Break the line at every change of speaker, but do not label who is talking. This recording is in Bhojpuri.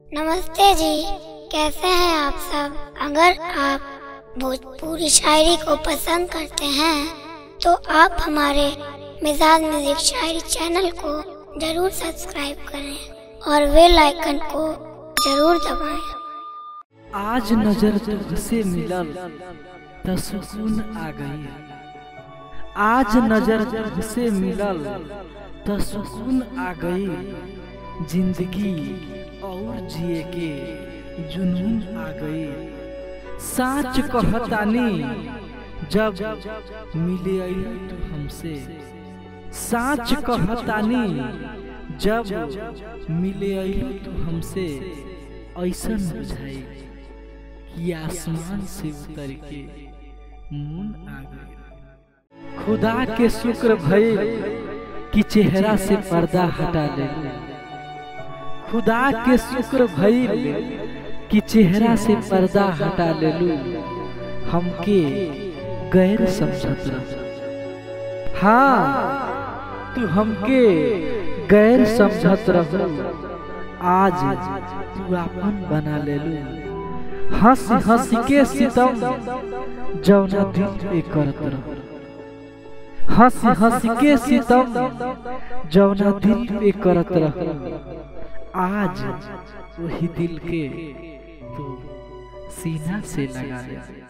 नमस्ते जी, कैसे हैं आप सब। अगर आप भोजपुरी शायरी को पसंद करते हैं तो आप हमारे मिजाज म्यूजिक शायरी चैनल को जरूर सब्सक्राइब करें और बेल आइकन को जरूर दबाएं।
आज नजर तुझसे मिलल त सुकून आ गई। आज नजर तुझसे मिलल त सुकून आ गई। जिंदगी और जिए के जुनून आ गई। साच कहतानी जब मिले आई तू हमसे। साच कहतानी जब मिले आई तू हमसे। ऐसन बुझाई कि आसमान से उतर के मून आ गई। खुदा के शुक्र भइल कि चेहरा से पर्दा हटा ले। खुदा के शुक्र भइल कि चेहरा से पर्दा हटा ले। हमके गैर समझत रह। हाँ, तू हमके गैर समझत रह। आज तू अपन बना ले। हंस हंस के सितम जौना दिल पे करत रह। हंस हंस के सितम जौना दिल पे करत रह। आज वही दिल के तू सीना से लगा ले।